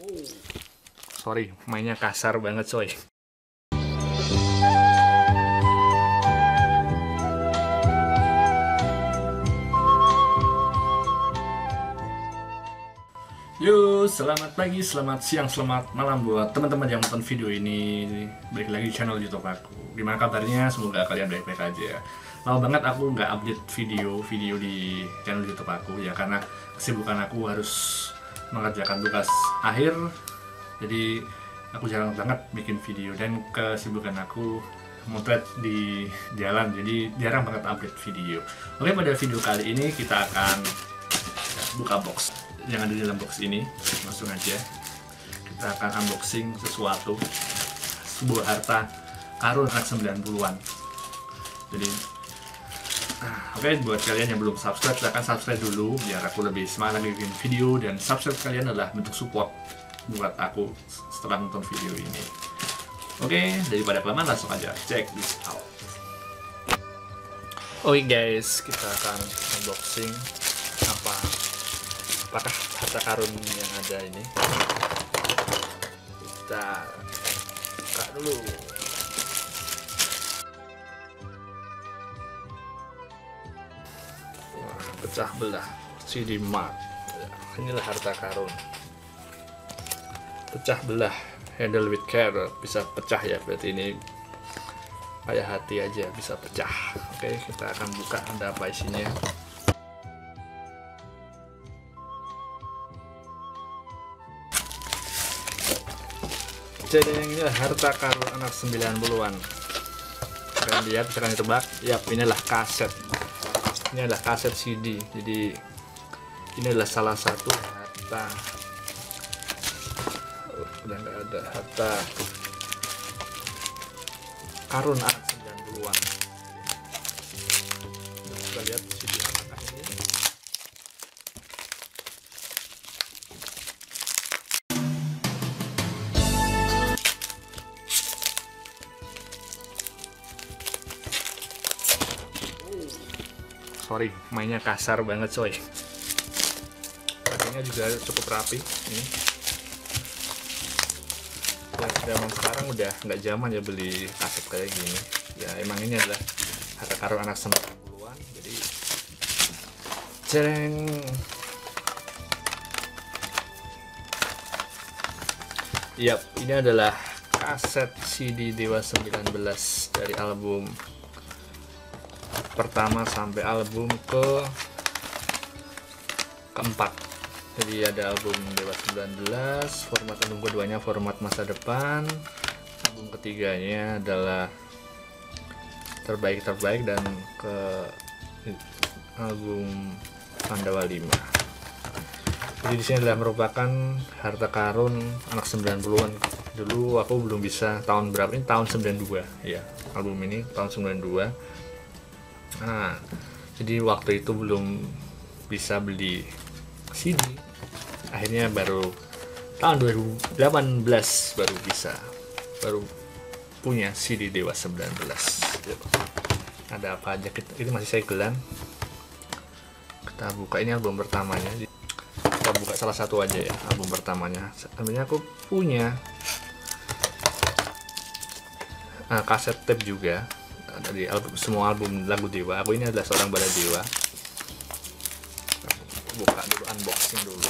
Sorry, mainnya kasar banget coy. Yo, selamat pagi, selamat siang, selamat malam buat teman-teman yang nonton video ini. Balik lagi di channel YouTube aku. Gimana kabarnya? Semoga kalian baik-baik aja. Lama banget aku nggak update video di channel YouTube aku ya, karena kesibukan aku harus mengerjakan tugas akhir. Jadi aku jarang banget bikin video, dan kesibukan aku motret di jalan, jadi jarang banget update video. Oke, pada video kali ini kita akan buka box yang ada di dalam box ini. Langsung aja kita akan unboxing sesuatu, sebuah harta karun anak 90-an. Jadi oke, buat kalian yang belum subscribe, silahkan subscribe dulu biar aku lebih semangat lagi bikin video, dan subscribe kalian adalah bentuk support buat aku setelah nonton video ini. Oke, daripada kelamaan langsung aja check this out. Oke guys, kita akan unboxing apakah harta karun yang ada ini. Kita buka dulu. Wah, pecah belah CD Mark. Inilah harta karun. Pecah belah, handle with care, bisa pecah ya, berarti ini kayak hati aja bisa pecah. Oke, kita akan buka ada apa isinya. Jadi ini harta karun anak 90-an. Kalian lihat, bisa kalian tebak. Yap, inilah kaset. Ini adalah kaset CD. Jadi ini adalah salah satu harta. Udah nggak ada harta karun anak 90-an. Kita lihat CD apakah ini. Sorry, mainnya kasar banget coy. Packingnya juga cukup rapi ini. Ya, zaman sekarang udah nggak zaman ya beli kaset kayak gini. Ya emang ini adalah harta karun anak 90-an. Jadi cereng. Yap, ini adalah kaset CD Dewa 19 dari album pertama sampai album keempat. Jadi ada album Dewa 19, format album keduanya format masa depan, album ketiganya adalah terbaik, dan ke album Pandawa 5. Jadi di sini adalah merupakan harta karun anak 90-an. Dulu aku belum bisa tahun berapa, ini tahun 92 ya, album ini tahun 92. Nah, jadi waktu itu belum bisa beli CD. Akhirnya baru tahun 2018 baru punya CD Dewa 19. Ada apa aja? Ini masih segelan. Kita buka, ini album pertamanya. Kita buka salah satu aja ya, album pertamanya. Sebenarnya aku punya kaset tape juga dari semua album lagu Dewa. Aku ini adalah seorang bala Dewa. Buka dulu, unboxing dulu.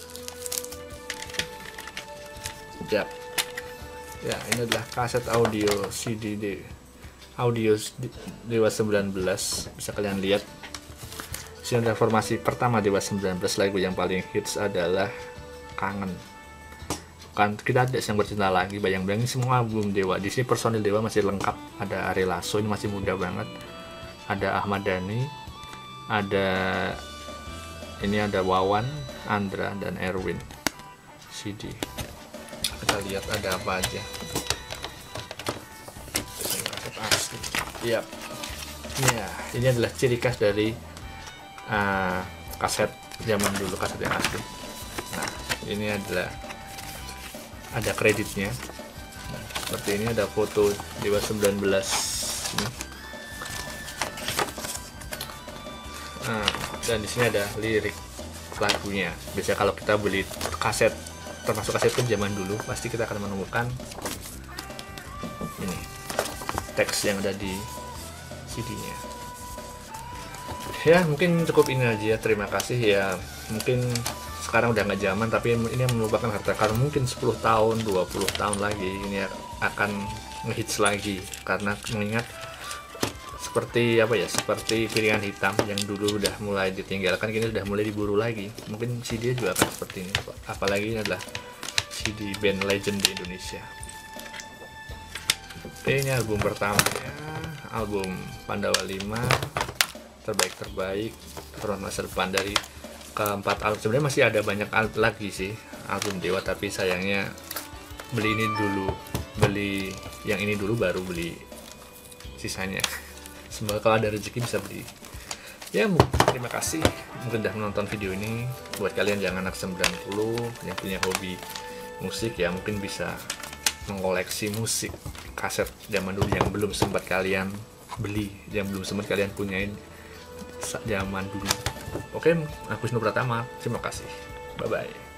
Ya, ini adalah kaset audio CD audio Dewa 19. Bisa kalian lihat. Sini ada formasi pertama Dewa 19. Lagu yang paling hits adalah Kangen. Kan kita ada yang bercinta lagi, bayang-bayangin semua album Dewa. Di sini personil Dewa masih lengkap. Ada Ari Lasso, ini masih muda banget. Ada Ahmad Dhani, ada Wawan, Andra, dan Erwin. CD. Kita lihat ada apa aja. Iya. Ya, ini adalah ciri khas dari kaset zaman dulu, kaset yang asli. Nah, ini adalah ada kreditnya. Seperti ini ada foto Dewa 19 ini. Dan di sini ada lirik lagunya. Biasanya kalau kita beli kaset termasuk kaset zaman dulu, pasti kita akan menemukan ini teks yang ada di CD-nya. Ya mungkin cukup ini aja, terima kasih ya. Mungkin sekarang udah nggak zaman, tapi ini merupakan harta karun. Mungkin 10 tahun 20 tahun lagi ini akan ngehits lagi, karena mengingat seperti apa ya, seperti piringan hitam yang dulu udah mulai ditinggalkan, kini sudah mulai diburu lagi. Mungkin CD juga akan seperti ini, apalagi ini adalah CD band legend di Indonesia. Oke, ini album pertamanya, album Pandawa 5, terbaik Front Masa Depan. Dari keempat album sebenarnya masih ada banyak lagi sih album Dewa, tapi sayangnya beli yang ini dulu baru beli sisanya. Semoga kalau ada rezeki bisa beli. Ya, terima kasih mungkin udah menonton video ini. Buat kalian yang anak 90 yang punya hobi musik ya, mungkin bisa mengoleksi musik kaset zaman dulu yang belum sempat kalian beli, yang belum sempat kalian punyain zaman dulu. Oke, aku Wisnu Pratama, terima kasih, bye bye.